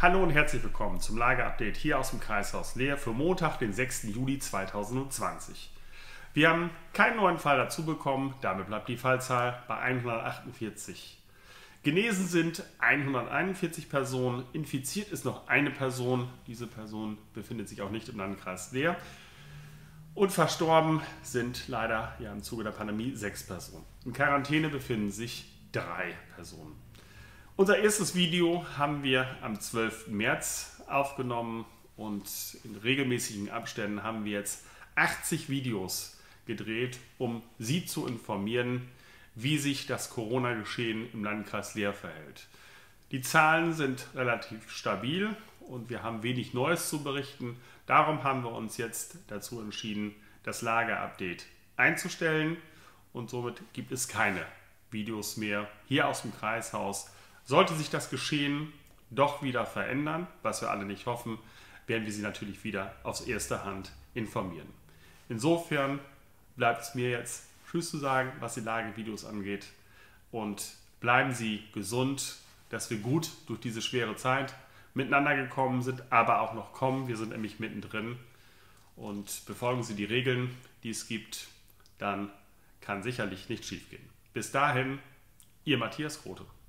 Hallo und herzlich willkommen zum Lageupdate hier aus dem Kreishaus Leer für Montag, den 6. Juli 2020. Wir haben keinen neuen Fall dazu bekommen, damit bleibt die Fallzahl bei 148. Genesen sind 141 Personen, infiziert ist noch eine Person, diese Person befindet sich auch nicht im Landkreis Leer. Und verstorben sind leider im Zuge der Pandemie 6 Personen. In Quarantäne befinden sich 3 Personen. Unser erstes Video haben wir am 12. März aufgenommen und in regelmäßigen Abständen haben wir jetzt 80 Videos gedreht, um Sie zu informieren, wie sich das Corona-Geschehen im Landkreis Leer verhält. Die Zahlen sind relativ stabil und wir haben wenig Neues zu berichten. Darum haben wir uns jetzt dazu entschieden, das Lageupdate einzustellen und somit gibt es keine Videos mehr hier aus dem Kreishaus. Sollte sich das Geschehen doch wieder verändern, was wir alle nicht hoffen, werden wir Sie natürlich wieder aus erster Hand informieren. Insofern bleibt es mir jetzt Tschüss zu sagen, was die Lagevideos angeht, und bleiben Sie gesund, dass wir gut durch diese schwere Zeit miteinander gekommen sind, aber auch noch kommen. Wir sind nämlich mittendrin und befolgen Sie die Regeln, die es gibt, dann kann sicherlich nichts schief gehen. Bis dahin, Ihr Matthias Grote.